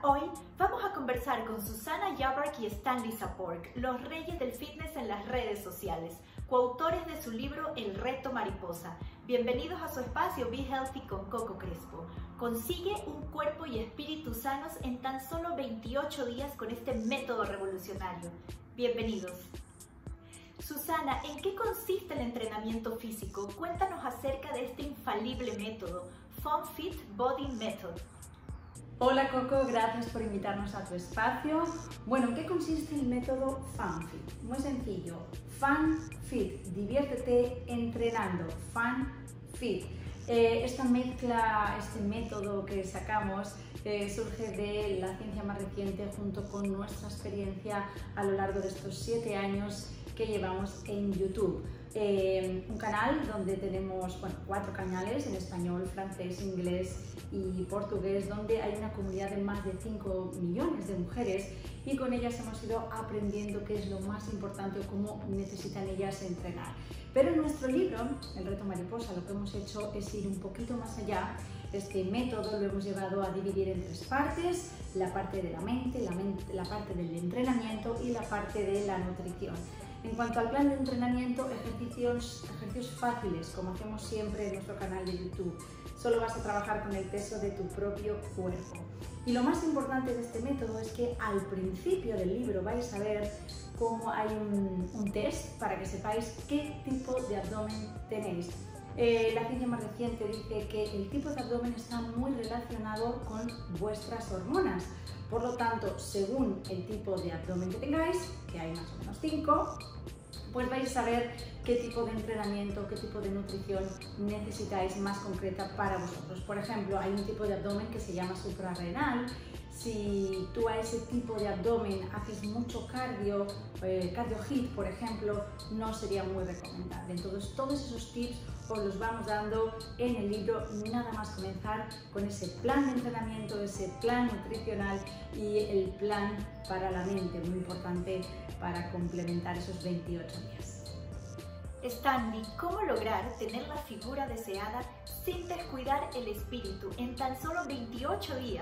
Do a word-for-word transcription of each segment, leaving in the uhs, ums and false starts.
Hoy vamos a conversar con Susana Yabark y Stanley Sapork, los reyes del fitness en las redes sociales, coautores de su libro El Reto Mariposa. Bienvenidos a su espacio Be Healthy con Coco Crespo. Consigue un cuerpo y espíritu sanos en tan solo veintiocho días con este método revolucionario. Bienvenidos. Susana, ¿en qué consiste el entrenamiento físico? Cuéntanos acerca de este infalible método, FunFit Body Method. Hola Coco, gracias por invitarnos a tu espacio. Bueno, ¿en qué consiste el método FunFit? Muy sencillo, FunFit, diviértete entrenando, FunFit. Eh, esta mezcla, este método que sacamos eh, surge de la ciencia más reciente junto con nuestra experiencia a lo largo de estos siete años que llevamos en YouTube. Eh, un canal donde tenemos bueno, cuatro canales en español, francés, inglés y portugués, donde hay una comunidad de más de cinco millones de mujeres y con ellas hemos ido aprendiendo qué es lo más importante o cómo necesitan ellas entrenar. Pero en nuestro libro, El Reto Mariposa, lo que hemos hecho es ir un poquito más allá. Este método lo hemos llevado a dividir en tres partes: la parte de la mente, la, mente, la parte del entrenamiento y la parte de la nutrición. En cuanto al plan de entrenamiento, ejercicios, ejercicios fáciles, como hacemos siempre en nuestro canal de YouTube. Solo vas a trabajar con el peso de tu propio cuerpo. Y lo más importante de este método es que al principio del libro vais a ver cómo hay un, un test para que sepáis qué tipo de abdomen tenéis. Eh, la ciencia más reciente dice que el tipo de abdomen está muy relacionado con vuestras hormonas. Por lo tanto, según el tipo de abdomen que tengáis, que hay más o menos cinco, pues vais a saber qué tipo de entrenamiento, qué tipo de nutrición necesitáis más concreta para vosotros. Por ejemplo, hay un tipo de abdomen que se llama suprarrenal. Si tú a ese tipo de abdomen haces mucho cardio, eh, cardio hit, por ejemplo, no sería muy recomendable. Entonces, todos esos tips os los vamos dando en el libro, nada más comenzar con ese plan de entrenamiento, ese plan nutricional y el plan para la mente, muy importante para complementar esos veintiocho días. Stanley, ¿cómo lograr tener la figura deseada sin descuidar el espíritu en tan solo veintiocho días?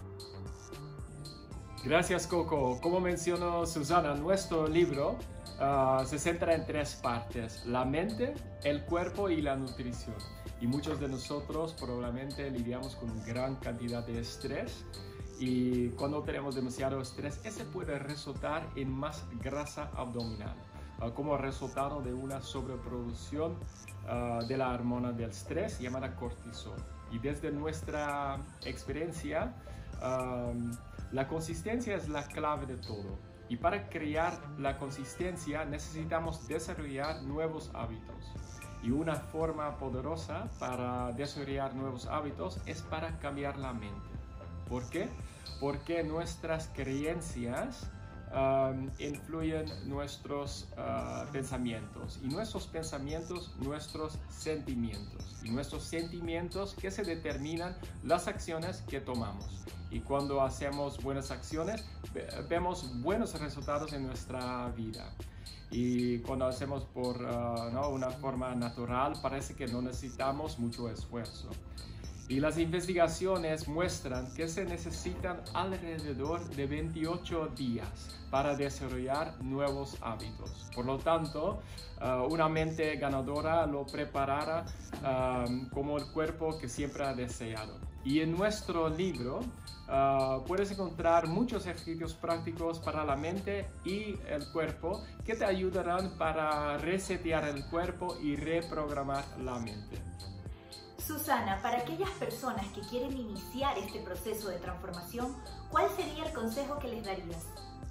Gracias, Coco. Como mencionó Susana, nuestro libro uh, se centra en tres partes: la mente, el cuerpo y la nutrición. Y muchos de nosotros probablemente lidiamos con una gran cantidad de estrés, y cuando tenemos demasiado estrés, ese puede resultar en más grasa abdominal, uh, como resultado de una sobreproducción uh, de la hormona del estrés llamada cortisol. Y desde nuestra experiencia, um, la consistencia es la clave de todo, y para crear la consistencia necesitamos desarrollar nuevos hábitos. Y una forma poderosa para desarrollar nuevos hábitos es para cambiar la mente. ¿Por qué? Porque nuestras creencias um, influyen nuestros uh, pensamientos, y nuestros pensamientos nuestros sentimientos, y nuestros sentimientos que se determinan las acciones que tomamos. Y cuando hacemos buenas acciones, vemos buenos resultados en nuestra vida. Y cuando hacemos por uh, ¿no? una forma natural, parece que no necesitamos mucho esfuerzo. Y las investigaciones muestran que se necesitan alrededor de veintiocho días para desarrollar nuevos hábitos. Por lo tanto, uh, una mente ganadora lo preparará um, como el cuerpo que siempre ha deseado. Y en nuestro libro uh, puedes encontrar muchos ejercicios prácticos para la mente y el cuerpo que te ayudarán para resetear el cuerpo y reprogramar la mente. Susana, para aquellas personas que quieren iniciar este proceso de transformación, ¿cuál sería el consejo que les darías?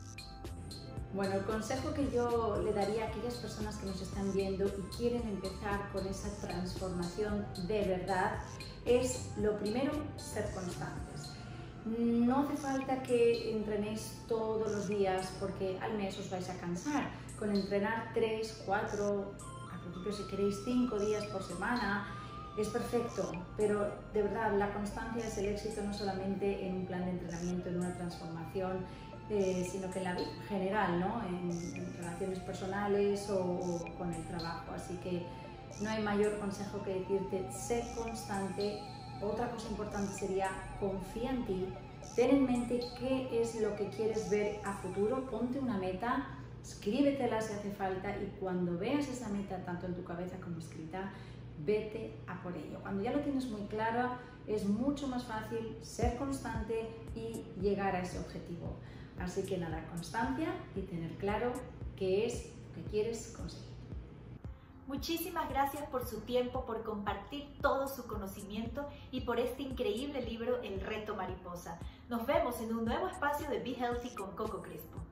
Bueno, el consejo que yo le daría a aquellas personas que nos están viendo y quieren empezar con esa transformación de verdad es, lo primero, ser constantes. No hace falta que entrenéis todos los días, porque al mes os vais a cansar. Con entrenar tres, cuatro, al principio si queréis cinco días por semana, es perfecto, pero de verdad la constancia es el éxito, no solamente en un plan de entrenamiento, en una transformación, eh, sino que en la vida en general, ¿no? en, en relaciones personales o, o con el trabajo. Así que no hay mayor consejo que decirte: sé constante. Otra cosa importante sería: confía en ti, ten en mente qué es lo que quieres ver a futuro, ponte una meta, escríbetela si hace falta y cuando veas esa meta tanto en tu cabeza como escrita, vete a por ello. Cuando ya lo tienes muy claro, es mucho más fácil ser constante y llegar a ese objetivo. Así que nada, constancia y tener claro qué es lo que quieres conseguir. Muchísimas gracias por su tiempo, por compartir todo su conocimiento y por este increíble libro, El Reto Mariposa. Nos vemos en un nuevo espacio de Be Healthy con Coco Crespo.